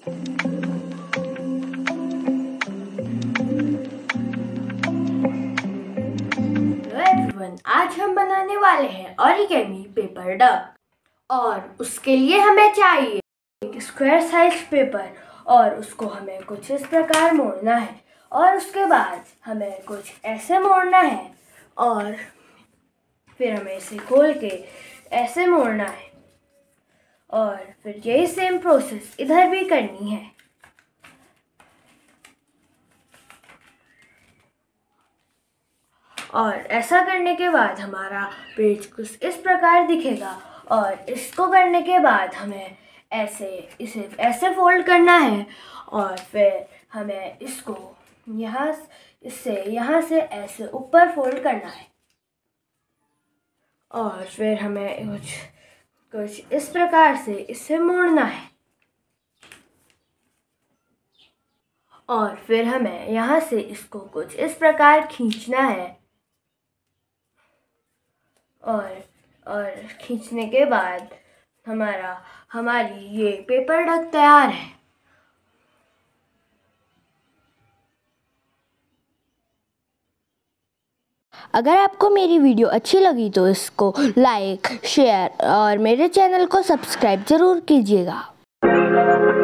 आज हम बनाने वाले हैं ओरिगेमी पेपर डक और उसके लिए हमें चाहिए एक स्क्वायर साइज पेपर और उसको हमें कुछ इस प्रकार मोड़ना है और उसके बाद हमें कुछ ऐसे मोड़ना है और फिर हमें इसे खोल के ऐसे मोड़ना है और फिर यही सेम प्रोसेस इधर भी करनी है। और ऐसा करने के बाद हमारा पेज कुछ इस प्रकार दिखेगा और इसको करने के बाद हमें इसे ऐसे फोल्ड करना है और फिर हमें इसको यहाँ से ऐसे ऊपर फोल्ड करना है और फिर हमें कुछ इस प्रकार से इसे मोड़ना है और फिर हमें यहाँ से इसको कुछ इस प्रकार खींचना है और खींचने के बाद हमारी ये पेपर डक तैयार है। अगर आपको मेरी वीडियो अच्छी लगी तो इसको लाइक, शेयर और मेरे चैनल को सब्सक्राइब ज़रूर कीजिएगा।